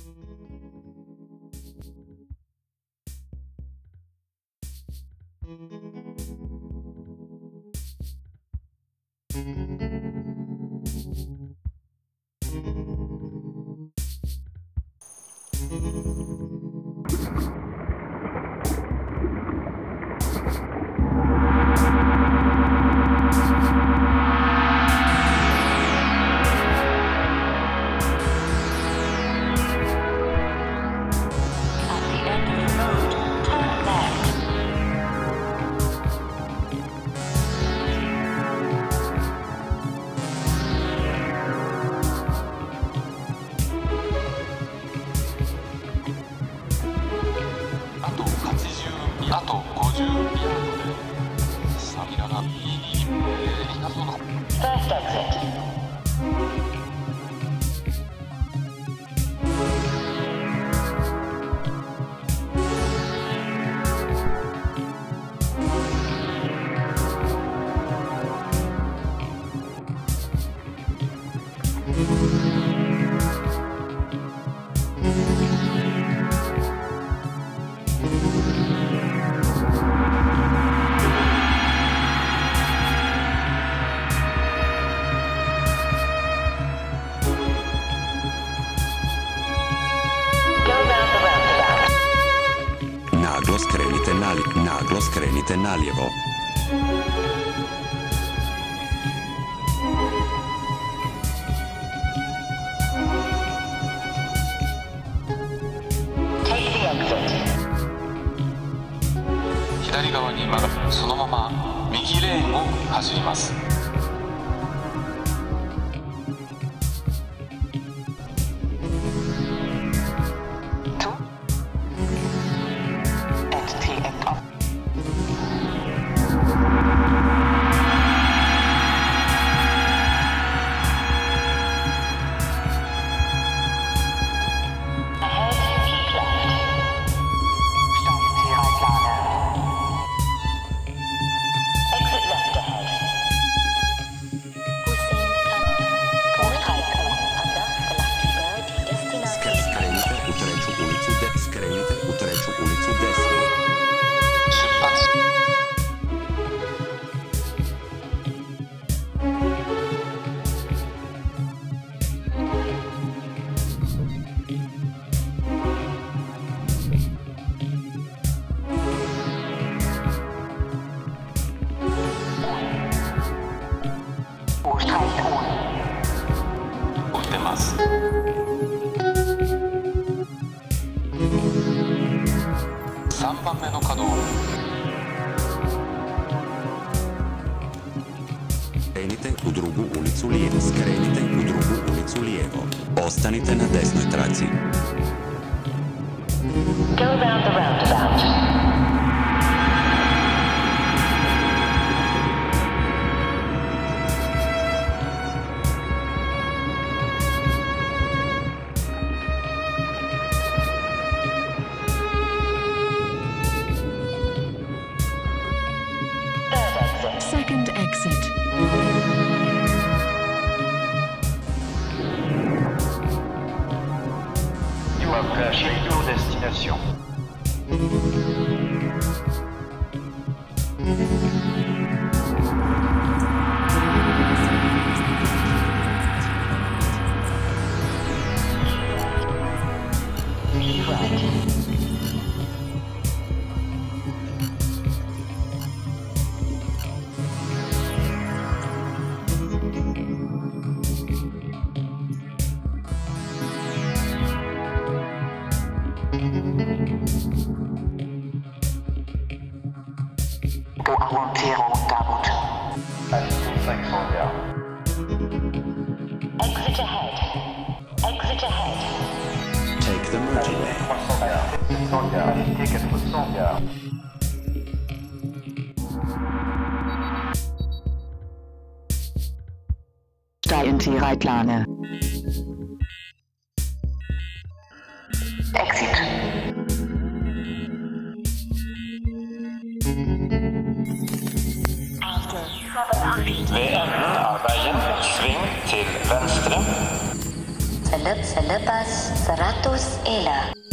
First exit. Naglo skrenite nalijevo. Take the exit. 左側に曲がり、そのまま右レーンを走ります。3番目の角を Skrenite u drugu ulicu lijevo. Skrenite u drugu ulicu lijevo. Ostanite na desnoj traci. Go around the roundabout. Second exit. You have reached your destination. Keep right. Pour ralentir en route à route. À 500 yards. Exit ahead. Exit ahead. Take the merging lane. 300 yards. 700 yards. Limité 400 yards. Steigen Sie Reitlane. Exit. Ved enden av veien, sving til venstre. Selepas 100 ELA.